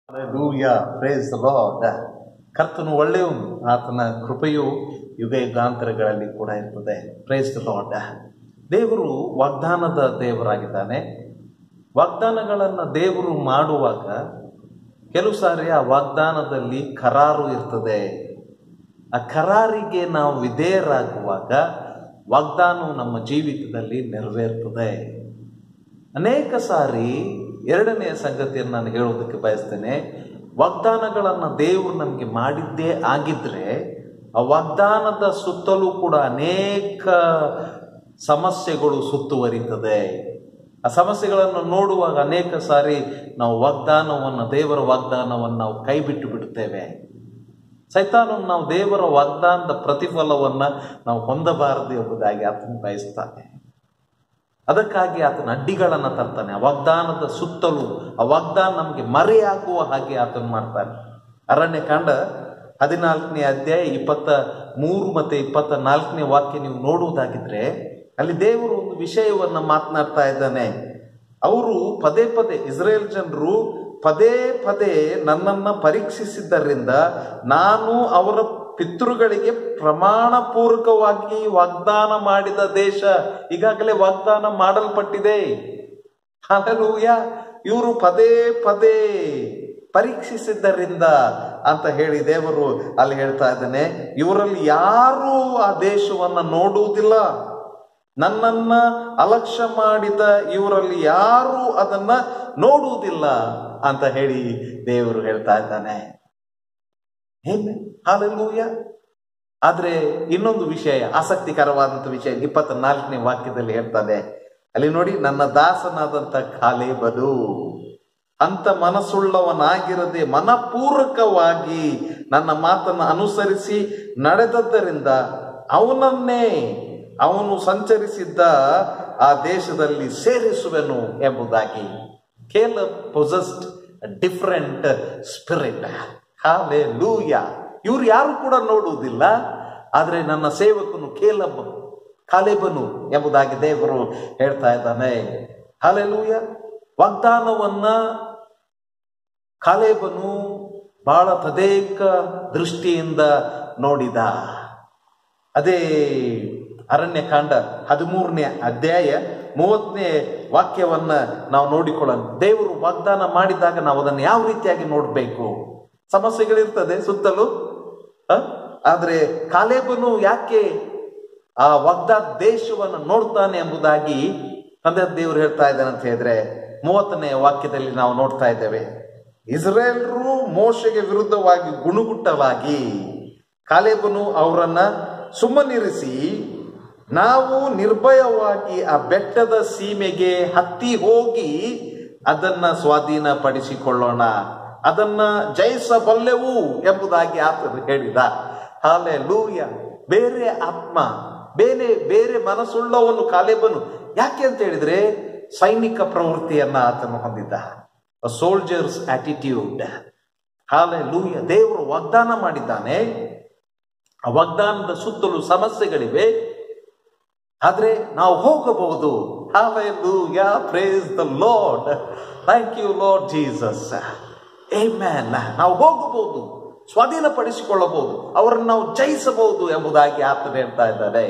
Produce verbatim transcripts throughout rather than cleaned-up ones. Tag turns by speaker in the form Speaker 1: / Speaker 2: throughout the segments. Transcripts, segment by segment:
Speaker 1: Hallelujah, praise the Lord. ಕರ್ತನು ಒಳ್ಳೆಯವನು, ಆತನ ಕೃಪೆಯು ಯುಗ ಯುಗಾಂತರಗಳಲ್ಲಿ ಕೂಡ ಇರ್ತದೆ. Praise the lord. ದೇವರು ವಾಗ್ದಾನದ ದೇವರಾಗಿದ್ದಾನೆ. ವಾಗ್ದಾನಗಳನ್ನು ದೇವರು ಮಾಡುವಾಗ ಕೆಲವು ಸಾರಿ ಆ ವಾಗ್ದಾನದಲ್ಲಿ ಕರಾರು ಇರ್ತದೆ. ಆ ಕರಾರಿಗೆ ನಾವು ವಿಧೇಯರಾಗುವಾಗ ವಾಗ್ದಾನವು ನಮ್ಮ ಜೀವಿತದಲ್ಲಿ ನೆರವೇರ್ತದೆ. ಅನೇಕ ಸಾರಿ ಎರಡನೆಯ ಸಂಗತಿಯನ್ನು ನಾನು ಹೇಳೋದಕ್ಕೆ ಬಯಸ್ತೇನೆ. ವಾಗ್ದಾನಗಳನ್ನು ದೇವರು ನಮಗೆ ಮಾಡಿದ್ದೇ ಆಗಿದ್ರೆ ಆ ವಾಗ್ದಾನದ ಸುತ್ತಲೂ ಕೂಡ ಅನೇಕ ಸಮಸ್ಯೆಗಳು ಸುತ್ತುವರಿತದೆ. ಆ ಸಮಸ್ಯೆಗಳನ್ನು ನೋಡುವಾಗ ಅನೇಕ ಸಾರಿ ನಾವು ವಾಗ್ದಾನವನ್ನು, ದೇವರ ವಾಗ್ದಾನವನ್ನು ನಾವು ಕೈ ಬಿಟ್ಟು ಬಿಡುತ್ತೇವೆ. ಸೈತಾನನು ನಾವು ದೇವರ ವಾಗ್ದಾನದ ಪ್ರತಿಫಲವನ್ನು ನಾವು ಹೊಂದಬಾರದು ಎಂಬುದಾಗಿ ಆತನು ಬಯಸ್ತಾನೆ. ಅದಕ್ಕಾಗಿ ಆತನ ಅಡ್ಡಿಗಳನ್ನು ತರ್ತಾನೆ. ಆ ವಾಗ್ದಾನದ ಸುತ್ತಲೂ ಆ ವಾಗ್ದಾನ ನಮಗೆ ಮರೆಯಾಗುವ ಹಾಗೆ ಆತನು ಮಾಡ್ತಾನೆ. ಅರಣ್ಯಕಾಂಡ ಹದಿನಾಲ್ಕನೇ ಅಧ್ಯಾಯ ಇಪ್ಪತ್ತ ಮೂರು ಮತ್ತು ಇಪ್ಪತ್ತ ನಾಲ್ಕನೇ ವಾಕ್ಯ ನೀವು ನೋಡುವುದಾಗಿದ್ರೆ ಅಲ್ಲಿ ದೇವರು ಒಂದು ವಿಷಯವನ್ನು ಮಾತನಾಡ್ತಾ ಇದ್ದಾನೆ. ಅವರು ಪದೇ ಪದೇ, ಇಸ್ರೇಲ್ ಜನರು ಪದೇ ಪದೇ ನನ್ನನ್ನು ಪರೀಕ್ಷಿಸಿದ್ದರಿಂದ ನಾನು ಅವರ ಪಿತೃಗಳಿಗೆ ಪ್ರಮಾಣ ಪೂರ್ವಕವಾಗಿ ವಾಗ್ದಾನ ಮಾಡಿದ ದೇಶ ಈಗಾಗಲೇ ವಾಗ್ದಾನ ಮಾಡಲ್ಪಟ್ಟಿದೆ. ಹಲ್ಲೆಲೂಯಾ. ಇವರು ಪದೇ ಪದೇ ಪರೀಕ್ಷಿಸಿದ್ದರಿಂದ ಅಂತ ಹೇಳಿ ದೇವರು ಅಲ್ಲಿ ಹೇಳ್ತಾ ಇದ್ದಾನೆ, ಇವರಲ್ಲಿ ಯಾರೂ ಆ ದೇಶವನ್ನು ನೋಡುವುದಿಲ್ಲ. ನನ್ನನ್ನ ಅಲಕ್ಷ್ಯ ಮಾಡಿದ ಇವರಲ್ಲಿ ಯಾರೂ ಅದನ್ನ ನೋಡುವುದಿಲ್ಲ ಅಂತ ಹೇಳಿ ದೇವರು ಹೇಳ್ತಾ ಇದ್ದಾನೆ. ಹಲ್ಲೆಲೂಯಾ. ಆದ್ರೆ ಇನ್ನೊಂದು ವಿಷಯ, ಆಸಕ್ತಿಕರವಾದಂಥ ವಿಷಯ ಇಪ್ಪತ್ತ ನಾಲ್ಕನೇ ವಾಕ್ಯದಲ್ಲಿ ಹೇಳ್ತಾನೆ. ಅಲ್ಲಿ ನೋಡಿ, ನನ್ನ ದಾಸನಾದಂಥ ಕಾಲೇಬನು ಅಂತ ಮನಸ್ಸುಳ್ಳವನಾಗಿರದೆ ಮನಪೂರ್ವಕವಾಗಿ ನನ್ನ ಮಾತನ್ನು ಅನುಸರಿಸಿ ನಡೆದದ್ದರಿಂದ ಅವನನ್ನೇ ಅವನು ಸಂಚರಿಸಿದ್ದ ಆ ದೇಶದಲ್ಲಿ ಸೇರಿಸುವೆನು ಎಂಬುದಾಗಿ. Caleb possessed different spirit. Hallelujah. ಇವ್ರು ಯಾರು ಕೂಡ ನೋಡುವುದಿಲ್ಲ, ಆದರೆ ನನ್ನ ಸೇವಕನು ಕೇಲಬ್ ಕಾಲೇಬನು ಎಂಬುದಾಗಿ ದೇವರು ಹೇಳ್ತಾ ಇದ್ದಾನೆ. ಹಲ್ಲೆಲೂಯಾ. ವಾಗ್ದಾನವನ್ನ ಕಾಲೇಬನು ಬಹಳ ತದೇಕ ದೃಷ್ಟಿಯಿಂದ ನೋಡಿದ. ಅದೇ ಅರಣ್ಯಕಾಂಡ ಹದಿಮೂರನೇ ಅಧ್ಯಾಯ ಮೂವತ್ತನೇ ವಾಕ್ಯವನ್ನ ನಾವು ನೋಡಿಕೊಳ್ಳೋಣ. ದೇವರು ವಾಗ್ದಾನ ಮಾಡಿದಾಗ ನಾವು ಅದನ್ನು ಯಾವ ರೀತಿಯಾಗಿ ನೋಡಬೇಕು? ಸಮಸ್ಯೆಗಳಿರ್ತದೆ ಸುತ್ತಲೂ. ಆದ್ರೆ ಕಾಲೇಬನು ಯಾಕೆ ಆ ವಾಗ್ದಾನ ದೇಶವನ್ನು ನೋಡ್ತಾನೆ ಎಂಬುದಾಗಿ ತಂದೆ ದೇವರು ಹೇಳ್ತಾ ಇದ್ದಾನೆ ಅಂತ ಹೇಳಿದ್ರೆ ಮೂವತ್ತನೇ ವಾಕ್ಯದಲ್ಲಿ ನಾವು ನೋಡ್ತಾ ಇದ್ದೇವೆ. ಇಸ್ರೇಲ್ರು ಮೋಶೆಗೆ ವಿರುದ್ಧವಾಗಿ ಗುಣಗುಟ್ಟವಾಗಿ ಕಾಲೇಬನು ಅವರನ್ನ ಸುಮ್ಮನಿರಿಸಿ, ನಾವು ನಿರ್ಭಯವಾಗಿ ಆ ಬೆಟ್ಟದ ಸೀಮೆಗೆ ಹತ್ತಿ ಹೋಗಿ ಅದನ್ನ ಸ್ವಾಧೀನಪಡಿಸಿಕೊಳ್ಳೋಣ, ಅದನ್ನ ಜಯಿಸಬಲ್ಲೆವು ಎಂಬುದಾಗಿ ಆತನು ಹೇಳಿದ. ಹಲ್ಲೆಲೂಯಾ. ಬೇರೆ ಆತ್ಮ, ಬೇರೆ ಬೇರೆ ಮನಸ್ಸುಳ್ಳವನು ಕಾಲೇಬನು. ಯಾಕೆ ಅಂತ ಹೇಳಿದ್ರೆ ಸೈನಿಕ ಪ್ರವೃತ್ತಿಯನ್ನ ಆತನು ಹೊಂದಿದ್ದ. Soldiers attitude. ಹಲ್ಲೆಲೂಯಾ. ದೇವರು ವಾಗ್ದಾನ ಮಾಡಿದ್ದಾನೆ. ಆ ವಾಗ್ದಾನದ ಸುತ್ತಲೂ ಸಮಸ್ಯೆಗಳಿವೆ, ಆದ್ರೆ ನಾವು ಹೋಗಬಹುದು. Hallelujah. Praise the lord. Thank you lord Jesus. Amen. ನಾವು ಹೋಗಬಹುದು, ಸ್ವಾಧೀನಪಡಿಸಿಕೊಳ್ಳಬಹುದು, ಅವರನ್ನು ನಾವು ಜಯಿಸಬಹುದು ಎಂಬುದಾಗಿ ಆತನು ಹೇಳ್ತಾ ಇದ್ದಾರೆ.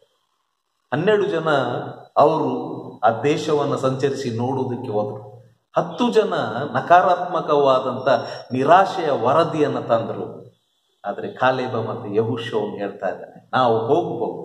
Speaker 1: ಹನ್ನೆರಡು ಜನ ಅವರು ಆ ದೇಶವನ್ನು ಸಂಚರಿಸಿ ನೋಡುವುದಕ್ಕೆ ಹೋದರು. ಹತ್ತು ಜನ ನಕಾರಾತ್ಮಕವಾದಂಥ ನಿರಾಶೆಯ ವರದಿಯನ್ನು ತಂದರು. ಆದರೆ ಕಾಲೇಬ ಮತ್ತು ಯೆಹೋಶುವನು ಹೇಳ್ತಾ ಇದ್ದಾನೆ, ನಾವು ಹೋಗಬಹುದು,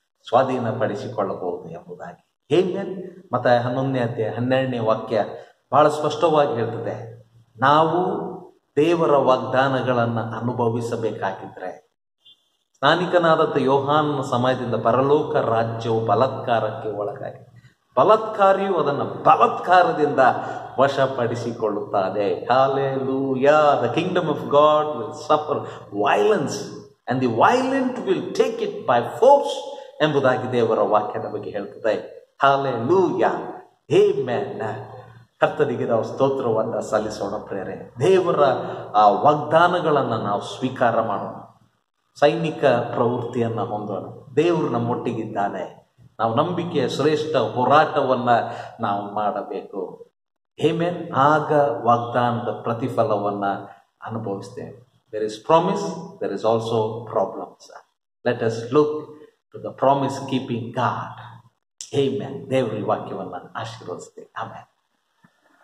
Speaker 1: ಸ್ವಾಧೀನಪಡಿಸಿಕೊಳ್ಳಬಹುದು ಎಂಬುದಾಗಿ. ಹೇಗೆ? ಮತ್ತೆ ಹನ್ನೊಂದನೇ ಅಧ್ಯಾಯ ಹನ್ನೆರಡನೇ ವಾಕ್ಯ ಬಹಳ ಸ್ಪಷ್ಟವಾಗಿ ಹೇಳ್ತದೆ, ನಾವು ದೇವರ ವಾಗ್ದಾನಗಳನ್ನು ಅನುಭವಿಸಬೇಕಾಗಿದ್ರೆ, ಸ್ನಾನಿಕನಾದಂಥ ಯೋಹಾನನ ಸಮಯದಿಂದ ಪರಲೋಕ ರಾಜ್ಯವು ಬಲಾತ್ಕಾರಕ್ಕೆ ಒಳಗಾಗಿ ಬಲಾತ್ಕಾರಿಯು ಅದನ್ನು ಬಲಾತ್ಕಾರದಿಂದ ವಶಪಡಿಸಿಕೊಳ್ಳುತ್ತಾನೆ. Hallelujah. The kingdom of God will suffer violence and the violent will take it by force ಎಂಬುದಾಗಿ ದೇವರ ವಾಕ್ಯದ ಬಗ್ಗೆ ಹೇಳ್ತದೆ. ಹಲ್ಲೆಲೂಯಾ. ಆಮೆನ್. ಕರ್ತನಿಗೆ ನಾವು ಸ್ತೋತ್ರವನ್ನು ಸಲ್ಲಿಸೋಣ ಪ್ರೇರೆ. ದೇವರ ಆ ವಾಗ್ದಾನಗಳನ್ನು ನಾವು ಸ್ವೀಕಾರ ಮಾಡೋಣ. ಸೈನಿಕ ಪ್ರವೃತ್ತಿಯನ್ನು ಹೊಂದೋಣ. ದೇವರು ನಮ್ಮೊಟ್ಟಿಗಿದ್ದಾನೆ. ನಾವು ನಂಬಿಕೆಯ ಶ್ರೇಷ್ಠ ಹೋರಾಟವನ್ನು ನಾವು ಮಾಡಬೇಕು. ಆಮೆನ್. ಆಗ ವಾಗ್ದಾನದ ಪ್ರತಿಫಲವನ್ನ ಅನುಭವಿಸ್ತೇವೆ. There is promise, there is also problems. Let us look to the promise keeping God. Amen. ದೇವರ ವಾಕ್ಯವನ್ನು ಆಶೀರ್ವದಿಸ್ತೇವೆ. ಆಮೆನ್.